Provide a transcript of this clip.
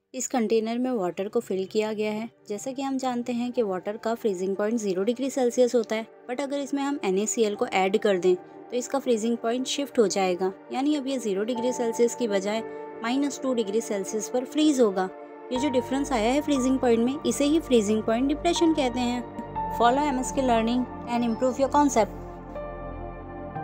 इस कंटेनर में वाटर को फिल किया गया है। जैसा कि हम जानते हैं कि वाटर का फ्रीजिंग पॉइंट 0 डिग्री सेल्सियस होता है, बट अगर इसमें हम NaCl को ऐड कर दें तो इसका फ्रीजिंग पॉइंट शिफ्ट हो जाएगा, यानी अब ये 0 डिग्री सेल्सियस की बजाय -2 डिग्री सेल्सियस पर फ्रीज होगा। ये जो डिफरेंस आया है फ्रीजिंग पॉइंट में, इसे ही फ्रीजिंग पॉइंट डिप्रेशन कहते हैं। Follow MSK learning and improve your concept.